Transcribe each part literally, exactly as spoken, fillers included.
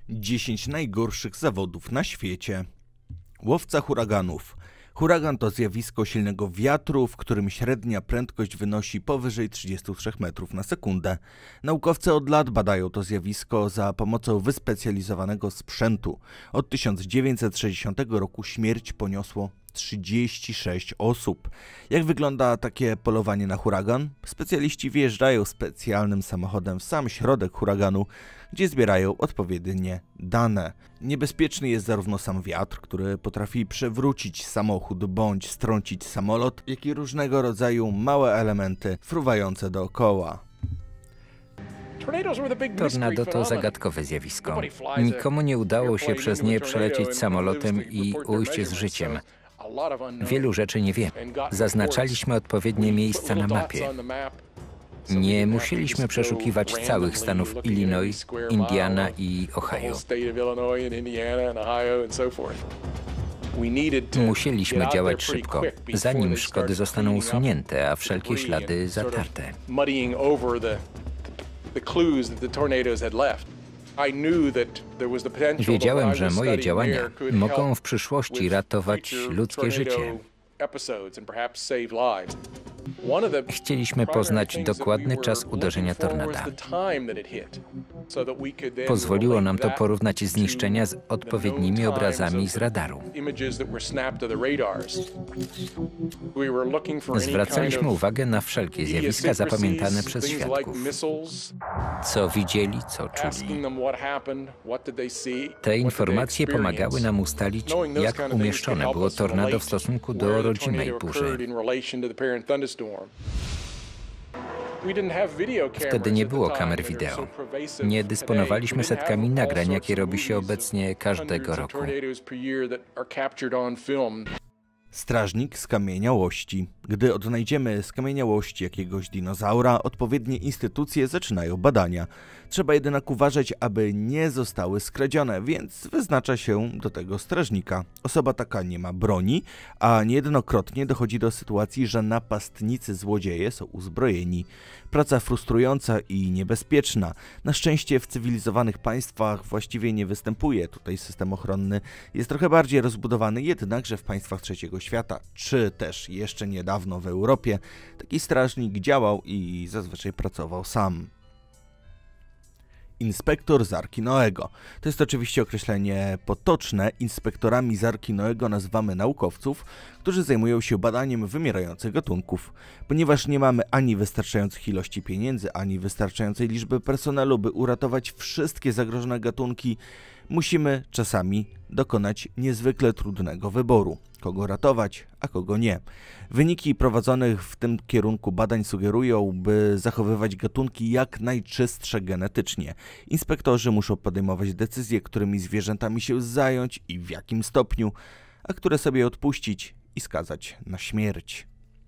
dziesięć najgorszych zawodów na świecie. Łowca huraganów. Huragan to zjawisko silnego wiatru, w którym średnia prędkość wynosi powyżej trzydziestu trzech metrów na sekundę. Naukowcy od lat badają to zjawisko za pomocą wyspecjalizowanego sprzętu. Od tysiąc dziewięćset sześćdziesiątego roku śmierć poniosło trzydzieści sześć osób. Jak wygląda takie polowanie na huragan? Specjaliści wjeżdżają specjalnym samochodem w sam środek huraganu, gdzie zbierają odpowiednie dane. Niebezpieczny jest zarówno sam wiatr, który potrafi przewrócić samochód bądź strącić samolot, jak i różnego rodzaju małe elementy fruwające dookoła. Tornado to zagadkowe zjawisko. Nikomu nie udało się przez nie przelecieć samolotem i ujść z życiem. Wielu rzeczy nie wiemy. Zaznaczaliśmy odpowiednie miejsca na mapie. Nie musieliśmy przeszukiwać całych stanów Illinois, Indiana i Ohio. Musieliśmy działać szybko, zanim szkody zostaną usunięte, a wszelkie ślady zatarte. Wiedziałem, że moje działania mogą w przyszłości ratować ludzkie życie. Chcieliśmy poznać dokładny czas uderzenia tornada. Pozwoliło nam to porównać zniszczenia z odpowiednimi obrazami z radaru. Zwracaliśmy uwagę na wszelkie zjawiska zapamiętane przez świadków. Co widzieli, co czuli. Te informacje pomagały nam ustalić, jak umieszczone było tornado w stosunku do rodzimej burzy. Wtedy nie było kamer wideo. Nie dysponowaliśmy setkami nagrań, jakie robi się obecnie każdego roku. Strażnik skamieniałości. Gdy odnajdziemy skamieniałości jakiegoś dinozaura, odpowiednie instytucje zaczynają badania. Trzeba jednak uważać, aby nie zostały skradzione, więc wyznacza się do tego strażnika. Osoba taka nie ma broni, a niejednokrotnie dochodzi do sytuacji, że napastnicy złodzieje są uzbrojeni. Praca frustrująca i niebezpieczna. Na szczęście w cywilizowanych państwach właściwie nie występuje. Tutaj system ochronny jest trochę bardziej rozbudowany, jednakże w państwach trzeciego świata, czy też jeszcze niedawno w Europie, taki strażnik działał i zazwyczaj pracował sam. Inspektor z Arki Noego. To jest oczywiście określenie potoczne. Inspektorami z Arki Noego nazywamy naukowców, którzy zajmują się badaniem wymierających gatunków. Ponieważ nie mamy ani wystarczających ilości pieniędzy, ani wystarczającej liczby personelu, by uratować wszystkie zagrożone gatunki, musimy czasami dokonać niezwykle trudnego wyboru. Kogo ratować, a kogo nie. Wyniki prowadzonych w tym kierunku badań sugerują, by zachowywać gatunki jak najczystsze genetycznie. Inspektorzy muszą podejmować decyzje, którymi zwierzętami się zająć i w jakim stopniu, a które sobie odpuścić i skazać na śmierć.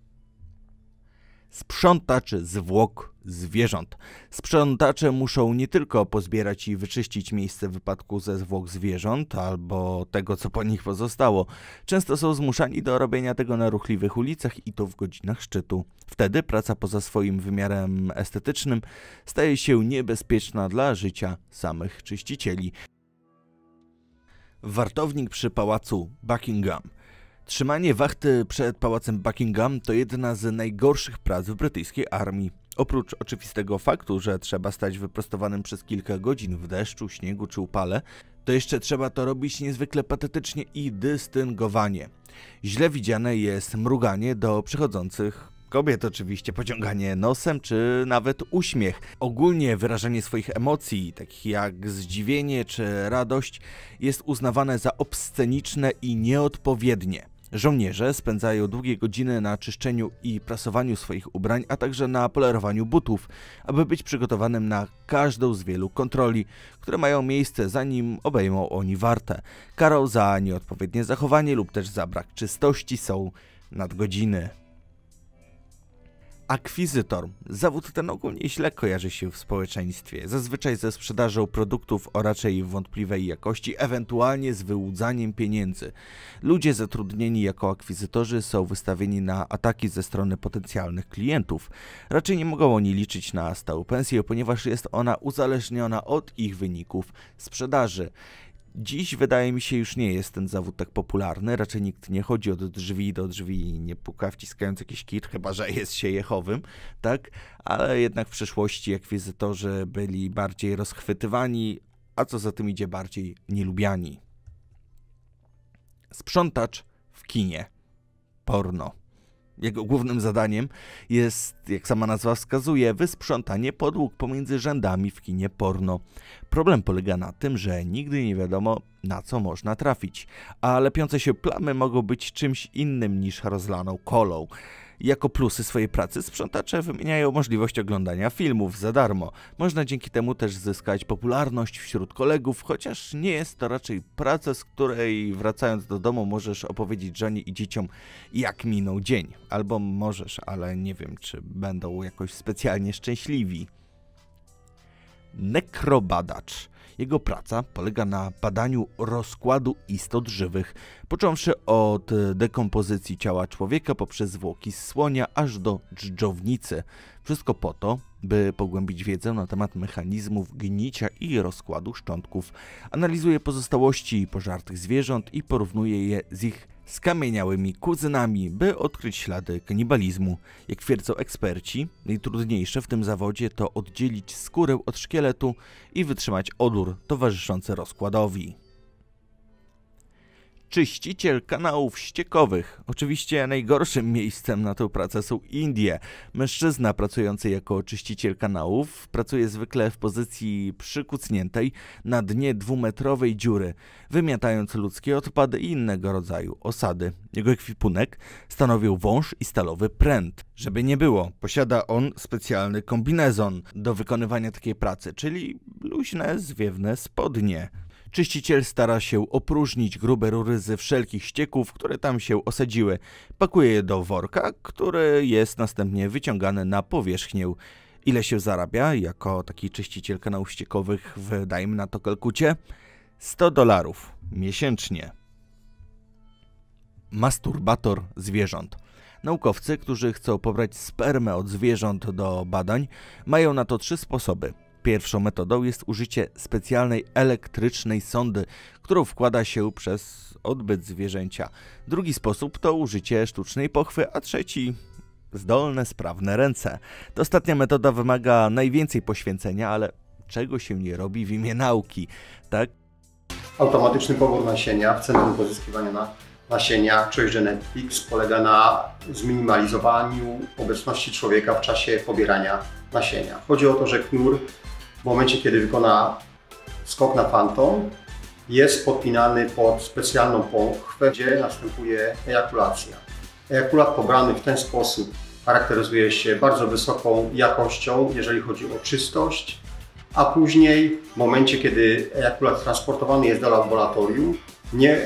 Sprzątacze zwłok zwierząt. Sprzątacze muszą nie tylko pozbierać i wyczyścić miejsce wypadku ze zwłok zwierząt albo tego, co po nich pozostało. Często są zmuszani do robienia tego na ruchliwych ulicach i to w godzinach szczytu. Wtedy praca poza swoim wymiarem estetycznym staje się niebezpieczna dla życia samych czyścicieli. Wartownik przy pałacu Buckingham. Trzymanie wachty przed pałacem Buckingham to jedna z najgorszych prac w brytyjskiej armii. Oprócz oczywistego faktu, że trzeba stać wyprostowanym przez kilka godzin w deszczu, śniegu czy upale, to jeszcze trzeba to robić niezwykle patetycznie i dystyngowanie. Źle widziane jest mruganie do przychodzących kobiet oczywiście, pociąganie nosem czy nawet uśmiech. Ogólnie wyrażanie swoich emocji, takich jak zdziwienie czy radość, jest uznawane za obsceniczne i nieodpowiednie. Żołnierze spędzają długie godziny na czyszczeniu i prasowaniu swoich ubrań, a także na polerowaniu butów, aby być przygotowanym na każdą z wielu kontroli, które mają miejsce, zanim obejmą oni wartę. Karą za nieodpowiednie zachowanie lub też za brak czystości są nadgodziny. Akwizytor. Zawód ten ogólnie źle kojarzy się w społeczeństwie, zazwyczaj ze sprzedażą produktów o raczej wątpliwej jakości, ewentualnie z wyłudzaniem pieniędzy. Ludzie zatrudnieni jako akwizytorzy są wystawieni na ataki ze strony potencjalnych klientów. Raczej nie mogą oni liczyć na stałą pensję, ponieważ jest ona uzależniona od ich wyników sprzedaży. Dziś wydaje mi się już nie jest ten zawód tak popularny, raczej nikt nie chodzi od drzwi do drzwi i nie puka wciskając jakiś kit, chyba że jest się Jehowym, tak? Ale jednak w przeszłości akwizytorzy byli bardziej rozchwytywani, a co za tym idzie bardziej nielubiani. Sprzątacz w kinie. Porno. Jego głównym zadaniem jest, jak sama nazwa wskazuje, wysprzątanie podłóg pomiędzy rzędami w kinie porno. Problem polega na tym, że nigdy nie wiadomo, na co można trafić, a lepiące się plamy mogą być czymś innym niż rozlaną kolą. Jako plusy swojej pracy sprzątacze wymieniają możliwość oglądania filmów za darmo. Można dzięki temu też zyskać popularność wśród kolegów, chociaż nie jest to raczej praca, z której wracając do domu możesz opowiedzieć żonie i dzieciom, jak minął dzień. Albo możesz, ale nie wiem, czy będą jakoś specjalnie szczęśliwi. Nekrobadacz. Jego praca polega na badaniu rozkładu istot żywych, począwszy od dekompozycji ciała człowieka poprzez zwłoki z słonia aż do dżdżownicy. Wszystko po to, by pogłębić wiedzę na temat mechanizmów gnicia i rozkładu szczątków. Analizuje pozostałości pożartych zwierząt i porównuje je z ich skamieniałymi kuzynami, by odkryć ślady kanibalizmu. Jak twierdzą eksperci, najtrudniejsze w tym zawodzie to oddzielić skórę od szkieletu i wytrzymać odór towarzyszący rozkładowi. Czyściciel kanałów ściekowych. Oczywiście najgorszym miejscem na tę pracę są Indie. Mężczyzna pracujący jako czyściciel kanałów pracuje zwykle w pozycji przykucniętej na dnie dwumetrowej dziury, wymiatając ludzkie odpady i innego rodzaju osady. Jego ekwipunek stanowią wąż i stalowy pręt. Żeby nie było, posiada on specjalny kombinezon do wykonywania takiej pracy, czyli luźne, zwiewne spodnie. Czyściciel stara się opróżnić grube rury ze wszelkich ścieków, które tam się osadziły. Pakuje je do worka, który jest następnie wyciągany na powierzchnię. Ile się zarabia jako taki czyściciel kanałów ściekowych w, dajmy na to, Kalkucie? sto dolarów miesięcznie. Masturbator zwierząt. Naukowcy, którzy chcą pobrać spermę od zwierząt do badań, mają na to trzy sposoby. Pierwszą metodą jest użycie specjalnej elektrycznej sondy, którą wkłada się przez odbyt zwierzęcia. Drugi sposób to użycie sztucznej pochwy, a trzeci zdolne, sprawne ręce. Ta ostatnia metoda wymaga najwięcej poświęcenia, ale czego się nie robi w imię nauki, tak? Automatyczny pobór nasienia w Centrum Pozyskiwania na Nasienia Choice Genetics polega na zminimalizowaniu obecności człowieka w czasie pobierania nasienia. Chodzi o to, że knur w momencie, kiedy wykona skok na fantom, jest podpinany pod specjalną pochwę, gdzie następuje ejakulacja. Ejakulat pobrany w ten sposób charakteryzuje się bardzo wysoką jakością, jeżeli chodzi o czystość, a później w momencie, kiedy ejakulat transportowany jest do laboratorium, nie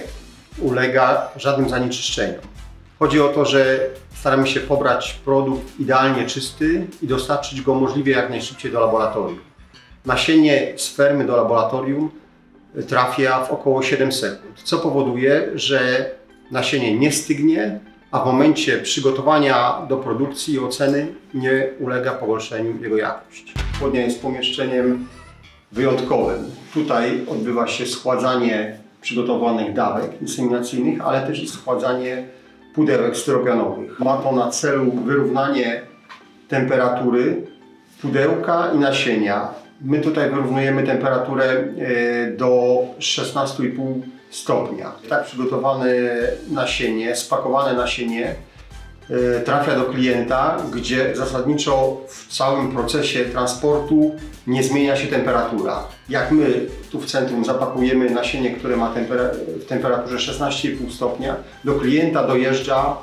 ulega żadnym zanieczyszczeniom. Chodzi o to, że staramy się pobrać produkt idealnie czysty i dostarczyć go możliwie jak najszybciej do laboratorium. Nasienie spermy do laboratorium trafia w około siedem sekund, co powoduje, że nasienie nie stygnie, a w momencie przygotowania do produkcji i oceny nie ulega pogorszeniu jego jakość. Chłodnia jest pomieszczeniem wyjątkowym. Tutaj odbywa się schładzanie przygotowanych dawek inseminacyjnych, ale też i schładzanie pudełek styropianowych. Ma to na celu wyrównanie temperatury pudełka i nasienia. My tutaj wyrównujemy temperaturę do szesnastu i pół stopnia. Tak przygotowane nasienie, spakowane nasienie trafia do klienta, gdzie zasadniczo w całym procesie transportu nie zmienia się temperatura. Jak my tu w centrum zapakujemy nasienie, które ma tempera w temperaturze szesnaście i pół stopnia, do klienta dojeżdża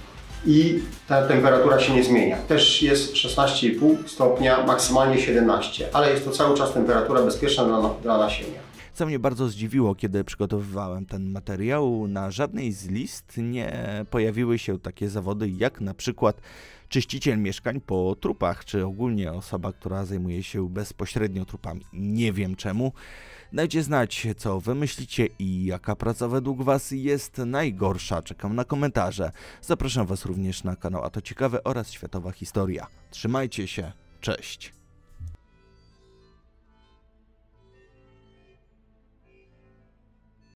i ta temperatura się nie zmienia. Też jest szesnaście i pół stopnia, maksymalnie siedemnaście, ale jest to cały czas temperatura bezpieczna dla, dla nasienia. Co mnie bardzo zdziwiło, kiedy przygotowywałem ten materiał, na żadnej z list nie pojawiły się takie zawody jak na przykład czyściciel mieszkań po trupach, czy ogólnie osoba, która zajmuje się bezpośrednio trupami. Nie wiem czemu. Dajcie znać, co wy myślicie i jaka praca według was jest najgorsza. Czekam na komentarze. Zapraszam was również na kanał A to Ciekawe oraz Światowa Historia. Trzymajcie się, cześć!